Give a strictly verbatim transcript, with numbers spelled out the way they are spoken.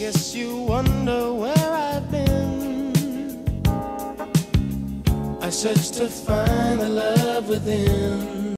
Guess you wonder where I've been. I searched to find the love within.